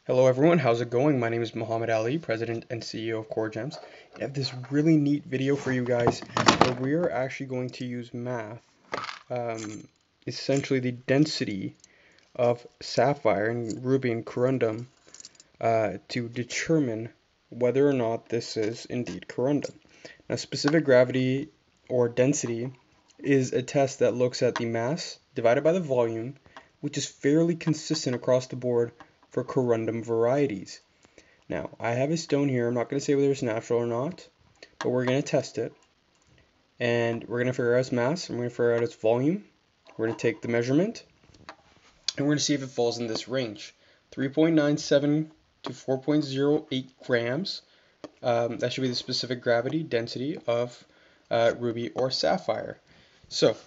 Hello everyone, how's it going? My name is Muhammad Ali, President and CEO of Core Gems. I have this really neat video for you guys where we are actually going to use math, essentially the density of sapphire and ruby and corundum to determine whether or not this is indeed corundum. Now, specific gravity or density is a test that looks at the mass divided by the volume, which is fairly consistent across the board for corundum varieties. Now, I have a stone here. I'm not going to say whether it's natural or not, but we're going to test it. And we're going to figure out its mass, and we're going to figure out its volume. We're going to take the measurement, and we're going to see if it falls in this range. 3.97 to 4.08 grams. That should be the specific gravity density of ruby or sapphire. So,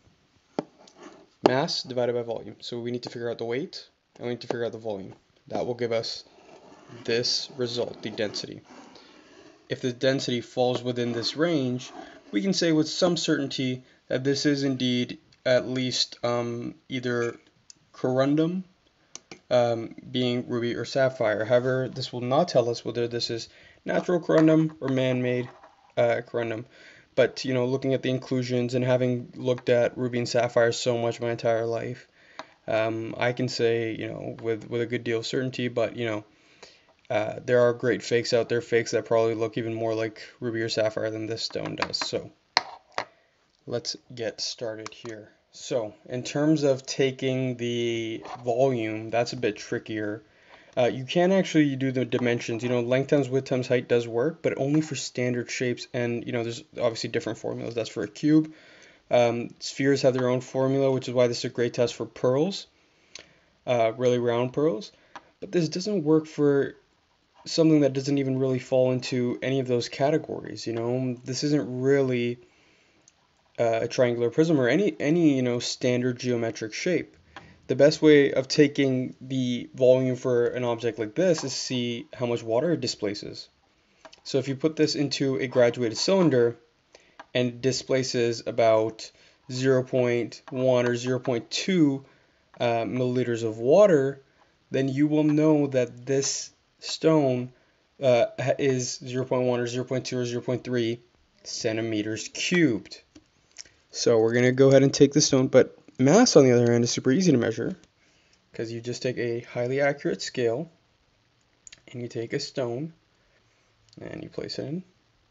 mass divided by volume. So we need to figure out the weight, and we need to figure out the volume. That will give us this result, the density. If the density falls within this range, we can say with some certainty that this is indeed at least either corundum, being ruby or sapphire. However, this will not tell us whether this is natural corundum or man-made corundum. But, looking at the inclusions and having looked at ruby and sapphire so much my entire life, I can say, with a good deal of certainty, but, there are great fakes out there, fakes that probably look even more like ruby or sapphire than this stone does. So let's get started here. So in terms of taking the volume, that's a bit trickier. You can actually do the dimensions, length times width times height does work, but only for standard shapes. And, there's obviously different formulas. That's for a cube. Spheres have their own formula, which is why this is a great test for pearls, really round pearls. But this doesn't work for something that doesn't even really fall into any of those categories. This isn't really a triangular prism or any standard geometric shape. The best way of taking the volume for an object like this is see how much water it displaces. So if you put this into a graduated cylinder and it displaces about 0.1 or 0.2 milliliters of water, then you will know that this stone is 0.1 or 0.2 or 0.3 centimeters cubed. So we're going to go ahead and take the stone, but mass on the other hand is super easy to measure because you just take a highly accurate scale and you take a stone and you place it in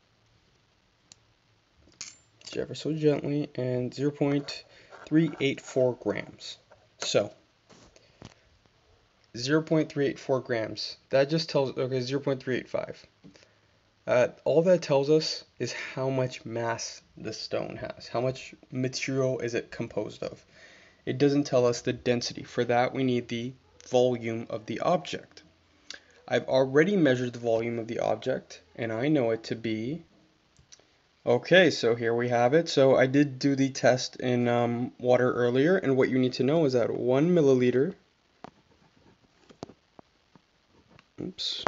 ever so gently and 0.384 grams. So 0.384 grams, that just tells, okay, 0.385. All that tells us is how much mass the stone has. How much material is it composed of? It doesn't tell us the density. For that, we need the volume of the object. I've already measured the volume of the object, and I know it to be... Okay, so here we have it. So I did do the test in water earlier, and what you need to know is that 1 milliliter... Oops.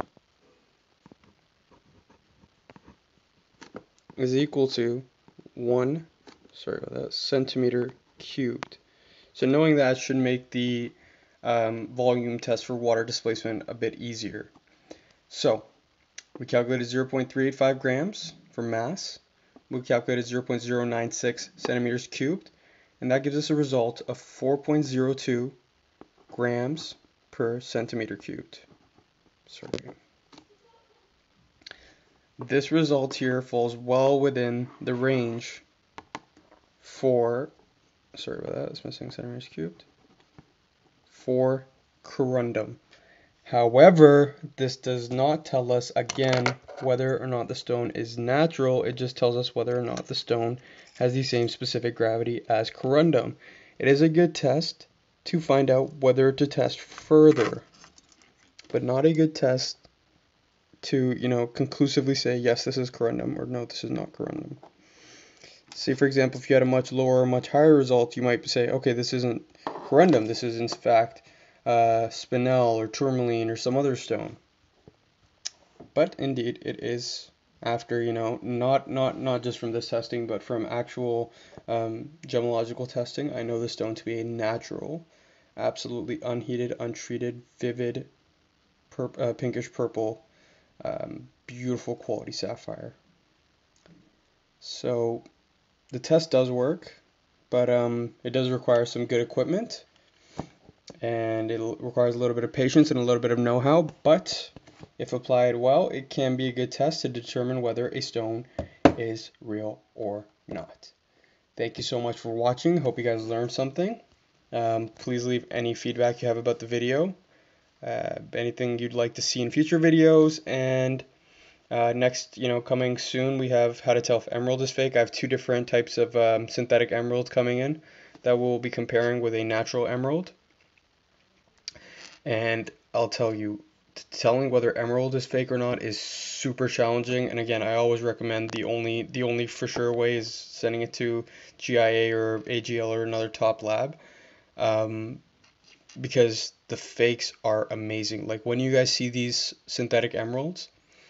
Is equal to 1 centimeter cubed. So knowing that should make the volume test for water displacement a bit easier. So we calculated 0.385 grams for mass. We calculated 0.096 centimeters cubed, and that gives us a result of 4.02 grams per centimeter cubed. Sorry. This result here falls well within the range for, sorry about that, it's missing centimeters cubed, for corundum. However, this does not tell us, again, whether or not the stone is natural. It just tells us whether or not the stone has the same specific gravity as corundum. It is a good test to find out whether to test further, but not a good test to, conclusively say, yes, this is corundum, or no, this is not corundum. Say, for example, if you had a much lower or much higher result, you might say, okay, this isn't corundum, this is in fact spinel or tourmaline or some other stone. But indeed, it is after, not just from this testing, but from actual gemological testing. I know the stone to be a natural, absolutely unheated, untreated, vivid pinkish purple, beautiful quality sapphire. So the test does work, but it does require some good equipment, and it requires a little bit of patience and a little bit of know-how, but if applied well, it can be a good test to determine whether a stone is real or not. Thank you so much for watching. Hope you guys learned something. Please leave any feedback you have about the video, anything you'd like to see in future videos, and next, coming soon, we have how to tell if emerald is fake. I have two different types of synthetic emerald coming in that we'll be comparing with a natural emerald. And I'll tell you, telling whether emerald is fake or not is super challenging. And again, I always recommend the only for sure way is sending it to GIA or AGL or another top lab, because the fakes are amazing. Like when you guys see these synthetic emeralds,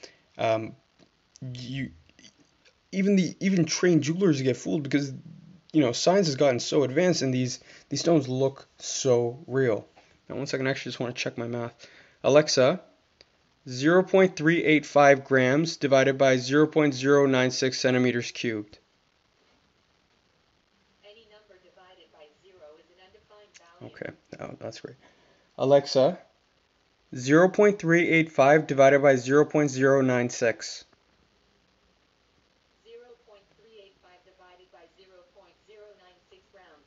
even trained jewelers get fooled because science has gotten so advanced and these stones look so real. Now, one second, I actually just want to check my math. Alexa, 0.385 grams divided by 0.096 centimeters cubed. Any number divided by 0 is an undefined value. Okay, that's great. Alexa, 0.385 divided by 0.096. 0.385 divided by 0.096 rounds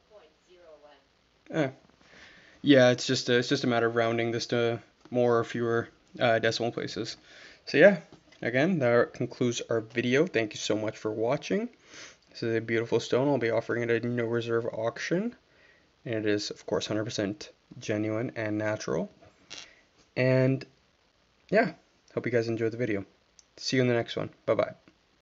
to 4.01. Yeah, it's just a matter of rounding this to more or fewer decimal places. So yeah, again, that concludes our video. Thank you so much for watching. This is a beautiful stone. I'll be offering it at no reserve auction, and it is of course 100% genuine and natural. And yeah, hope you guys enjoyed the video. See you in the next one. Bye bye.